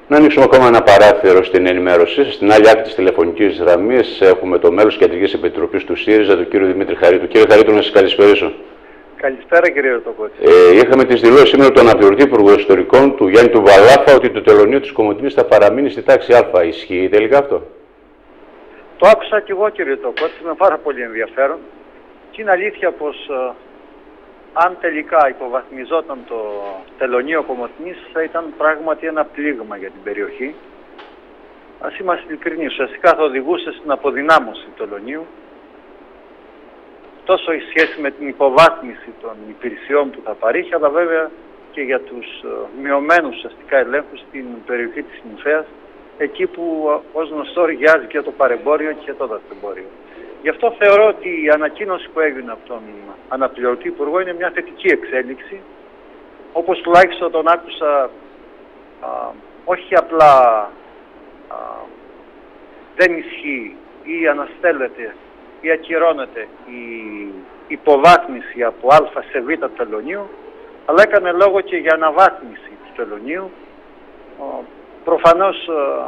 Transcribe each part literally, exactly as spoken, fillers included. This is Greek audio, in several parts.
Να ανοίξουμε ακόμα ένα παράθυρο στην ενημέρωση. Στην άλλη άκρη της τηλεφωνικής γραμμής έχουμε το μέλος Κεντρικής Επιτροπής του ΣΥΡΙΖΑ, τον κύριο Δημήτρη Χαρίτου. Κύριε Χαρίτου, να σας καλησπερίσω. Καλησπέρα, κύριε Ρωτοκότη. Ε, είχαμε τις δηλώσεις σήμερα του αναπληρωτή Υπουργού Ιστορικών, του Γιάννη του Μπαλάφα, ότι το τελωνείο της Κομοτηνής θα παραμείνει στη τάξη Α. Ισχύει τελικά αυτό? Το άκουσα και εγώ, κύριε Ρωτοκότη, με πάρα πολύ ενδιαφέρον. Και είναι αλήθεια πως ε, αν τελικά υποβαθμιζόταν το τελωνείο Κομοτηνής, θα ήταν πράγματι ένα πλήγμα για την περιοχή. Ας είμαστε ειλικρινείς, ουσιαστικά θα οδηγούσε στην αποδυνάμωση του τελωνείου, τόσο η σχέση με την υποβάθμιση των υπηρεσιών που θα παρήχει, αλλά βέβαια και για τους uh, μειωμένους ουσιαστικά ελέγχους στην περιοχή της Νυμφέας, εκεί που uh, ως γνωστό ρηγιάζει και το παρεμπόριο και το δασεμπόριο. Γι' αυτό θεωρώ ότι η ανακοίνωση που έγινε από τον αναπληρωτή Υπουργό είναι μια θετική εξέλιξη, όπως τουλάχιστον τον άκουσα uh, όχι απλά uh, δεν ισχύει ή αναστέλλεται ή ακυρώνεται η υποβάθμιση από Α σε Β του τελωνείου, αλλά έκανε λόγο και για αναβάθμιση του τελωνείου. Προφανώς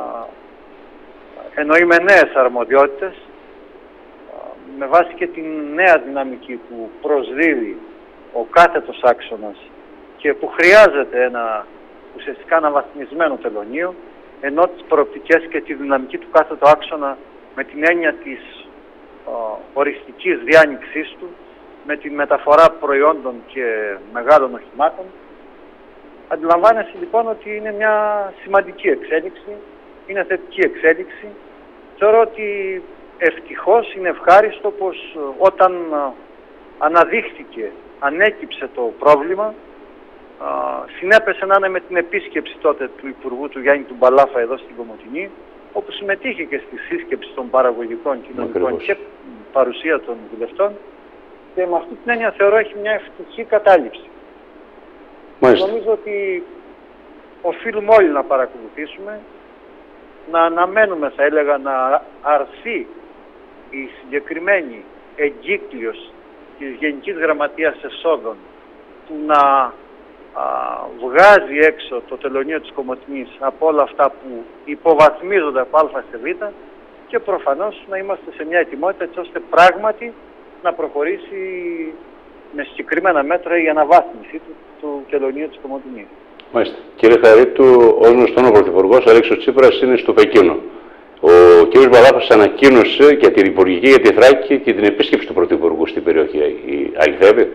εννοεί με νέες αρμοδιότητες, με βάση και την νέα δυναμική που προσδίδει ο κάθετος άξονας και που χρειάζεται ένα ουσιαστικά αναβαθμισμένο τελωνείο, ενώ τις προοπτικές και τη δυναμική του κάθετου άξονα με την έννοια της οριστικής διάνοιξής του, με τη μεταφορά προϊόντων και μεγάλων οχημάτων. Αντιλαμβάνεσαι λοιπόν ότι είναι μια σημαντική εξέλιξη, είναι θετική εξέλιξη. Θεωρώ ότι ευτυχώς είναι ευχάριστο πως όταν αναδείχθηκε, ανέκυψε το πρόβλημα, συνέπεσε να είναι με την επίσκεψη τότε του Υπουργού του Γιάννη του Μπαλάφα εδώ στην Κομοτηνή, όπου συμμετείχε και στη σύσκεψη των παραγωγικών κοινωνικών και παρουσία των βουλευτών, και με αυτή την έννοια θεωρώ έχει μια ευτυχή κατάληψη. Μάλιστα. Νομίζω ότι οφείλουμε όλοι να παρακολουθήσουμε, να αναμένουμε, θα έλεγα, να αρθεί η συγκεκριμένη εγκύκλειος της Γενικής Γραμματείας Εσόδων που να α, βγάζει έξω το τελωνείο της Κομοτηνής από όλα αυτά που υποβαθμίζονται από Α σε Β, και προφανώς να είμαστε σε μια ετοιμότητα έτσι ώστε πράγματι να προχωρήσει με συγκεκριμένα μέτρα η αναβάθμιση του, του τελωνείου της Κομοτηνής. Μάλιστα. Κύριε Χαρίτου, ως γνωστόν ο Πρωθυπουργός Αλέξης Τσίπρας είναι στο Πεκίνο. Ο κ. Μπαλάφας ανακοίνωσε για την Υπουργική για τη Θράκη και την επίσκεψη του Πρωθυπουργού στην περιοχή. Αληθεύει?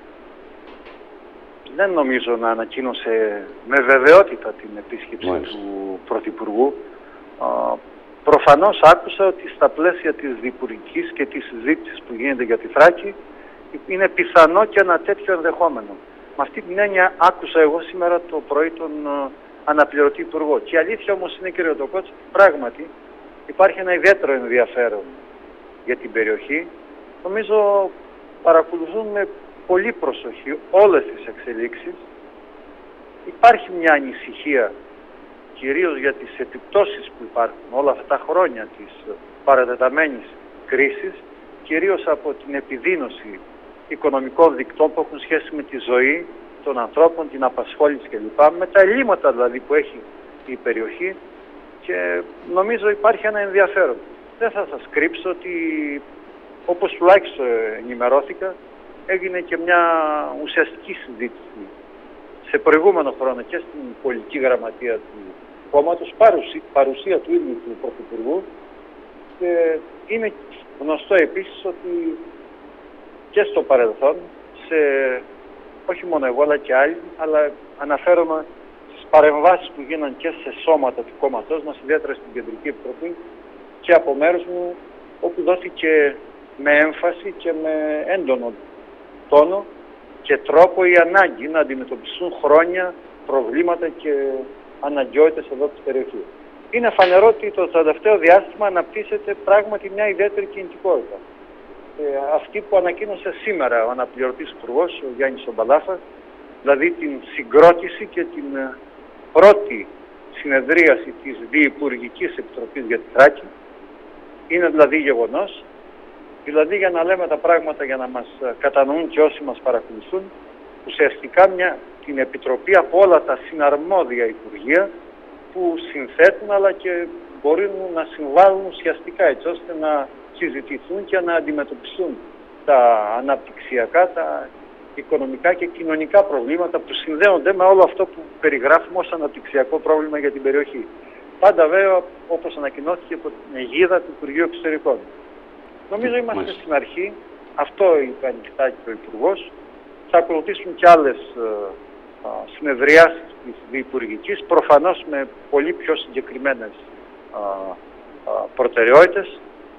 Δεν νομίζω να ανακοίνωσε με βεβαιότητα την επίσκεψη Μάλιστα. του Πρωθυπουργού. Προφανώς άκουσα ότι στα πλαίσια της διυπουργικής και της συζήτησης που γίνεται για τη Θράκη είναι πιθανό και ένα τέτοιο ενδεχόμενο. Με αυτή την έννοια άκουσα εγώ σήμερα το πρωί τον uh, αναπληρωτή Υπουργό. Και η αλήθεια όμως είναι, κύριε Ρωτοκότη, πράγματι υπάρχει ένα ιδιαίτερο ενδιαφέρον για την περιοχή. Νομίζω παρακολουθούν με πολύ προσοχή όλες τις εξελίξεις. Υπάρχει μια ανησυχία κυρίως για τις επιπτώσεις που υπάρχουν όλα αυτά τα χρόνια της παρατεταμένης κρίσης, κυρίως από την επιδείνωση οικονομικών δικτών που έχουν σχέση με τη ζωή των ανθρώπων, την απασχόληση κλπ. Με τα ελλείμματα δηλαδή που έχει η περιοχή, και νομίζω υπάρχει ένα ενδιαφέρον. Δεν θα σας κρύψω ότι, όπως τουλάχιστον ενημερώθηκα, έγινε και μια ουσιαστική συζήτηση σε προηγούμενο χρόνο και στην πολιτική γραμματεία του κόμματος, παρουσία, παρουσία του ίδιου του Πρωθυπουργού, και είναι γνωστό επίσης ότι και στο παρελθόν, σε, όχι μόνο εγώ αλλά και άλλοι, αλλά αναφέρομαι στις παρεμβάσεις που γίναν και σε σώματα του κόμματός μας, ιδιαίτερα στην Κεντρική Επιτροπή και από μέρους μου, όπου δόθηκε με έμφαση και με έντονο τόνο και τρόπο η ανάγκη να αντιμετωπιστούν χρόνια, προβλήματα και αναγκαιότητες εδώ της περιοχής. Είναι φανερό ότι το τελευταίο διάστημα αναπτύσσεται πράγματι μια ιδιαίτερη κινητικότητα. Ε, αυτή που ανακοίνωσε σήμερα ο αναπληρωτής Υπουργός, ο Γιάννης Μπαλάφας, δηλαδή την συγκρότηση και την πρώτη συνεδρίαση της Διυπουργικής Επιτροπής για τη Θράκη. Είναι δηλαδή γεγονός, δηλαδή για να λέμε τα πράγματα για να μας κατανοούν και όσοι μας παρακολουθούν, ουσιαστικά μια, την Επιτροπή από όλα τα συναρμόδια Υπουργεία που συνθέτουν αλλά και μπορούν να συμβάλλουν ουσιαστικά έτσι ώστε να συζητηθούν και να αντιμετωπιστούν τα αναπτυξιακά, τα οικονομικά και κοινωνικά προβλήματα που συνδέονται με όλο αυτό που περιγράφουμε ως αναπτυξιακό πρόβλημα για την περιοχή. Πάντα βέβαια, όπως ανακοινώθηκε, από την αιγίδα του Υπουργείου Εξωτερικών. Νομίζω είμαστε Μάλιστα. στην αρχή, αυτό είπε ανοιχτά και ο Υπουργός. Θα ακολουθήσουν και άλλες ε, συνεδριάσεις της διυπουργικής, προφανώς με πολύ πιο συγκεκριμένες ε, ε, προτεραιότητες.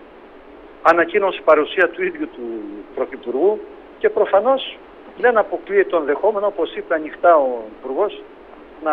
Ανακοίνωση παρουσία του ίδιου του Πρωθυπουργού και προφανώς δεν αποκλείεται το ενδεχόμενο, όπως είπε ανοιχτά ο Υπουργός, να,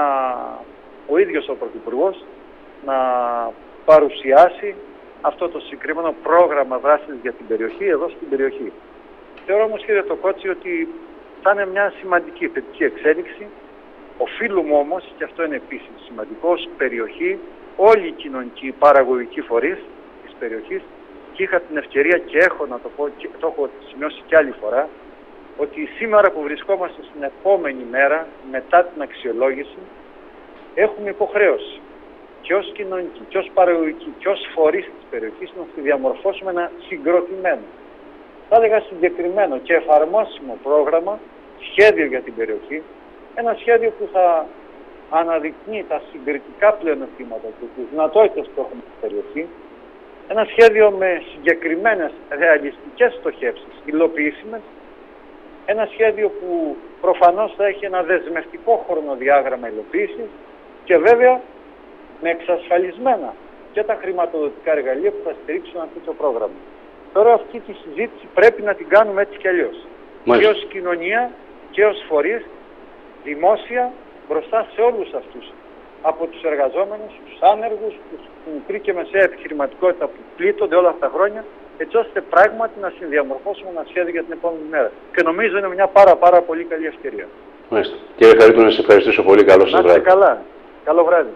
ο ίδιος ο Πρωθυπουργός να παρουσιάσει αυτό το συγκεκριμένο πρόγραμμα δράσης για την περιοχή, εδώ στην περιοχή. Θεωρώ όμως, κύριε Τοκότσι, ότι θα είναι μια σημαντική θετική εξέλιξη. Οφείλουμε όμως, και αυτό είναι επίσης σημαντικό, ως περιοχή, όλοι οι κοινωνικοί παραγωγικοί φορείς της περιοχής, και είχα την ευκαιρία και έχω να το πω, και το έχω σημειώσει και άλλη φορά, ότι σήμερα που βρισκόμαστε στην επόμενη μέρα, μετά την αξιολόγηση, έχουμε υποχρέωση και ως κοινωνική, και ως παραγωγική, και ως φορείς της περιοχής να τη διαμορφώσουμε ένα συγκροτημένο, θα έλεγα συγκεκριμένο και εφαρμόσιμο πρόγραμμα, σχέδιο για την περιοχή, ένα σχέδιο που θα αναδεικνύει τα συγκριτικά πλεονεκτήματα και τις δυνατότητες που έχουμε στην περιοχή, ένα σχέδιο με συγκεκριμένες ρεαλιστικές στοχεύσεις, υλοποιήσιμες, ένα σχέδιο που προφανώς θα έχει ένα δεσμευτικό χρονοδιάγραμμα υλοποίησης και βέβαια με εξασφαλισμένα και τα χρηματοδοτικά εργαλεία που θα στηρίξουν αυτό το πρόγραμμα. Τώρα αυτή τη συζήτηση πρέπει να την κάνουμε έτσι κι αλλιώς. Και ως κοινωνία και ως φορείς, δημόσια, μπροστά σε όλους αυτούς. Από τους εργαζόμενους, τους άνεργους, τους μικρή και μεσαία επιχειρηματικότητα που πλήττονται όλα αυτά τα χρόνια, έτσι ώστε πράγματι να συνδιαμορφώσουμε ένα σχέδιο για την επόμενη μέρα. Και νομίζω είναι μια πάρα πάρα πολύ καλή ευκαιρία. Μάλιστα. Κύριε Χαρίτου, να σας ευχαριστήσω πολύ. Καλό σας βράδυ. Να είστε καλά. Καλό βράδυ.